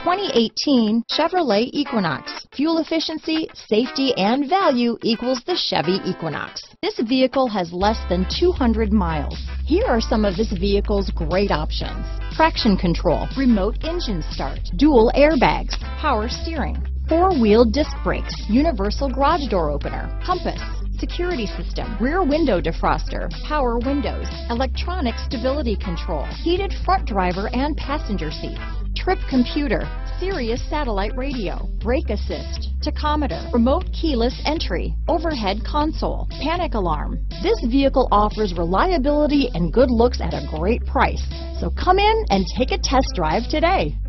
2018 Chevrolet Equinox. Fuel efficiency, safety, and value equals the Chevy Equinox. This vehicle has less than 200 miles. Here are some of this vehicle's great options: traction control, remote engine start, dual airbags, power steering, four-wheel disc brakes, universal garage door opener, compass, security system, rear window defroster, power windows, electronic stability control, heated front driver and passenger seats, trip computer, Sirius satellite radio, brake assist, tachometer, remote keyless entry, overhead console, panic alarm. This vehicle offers reliability and good looks at a great price. So come in and take a test drive today.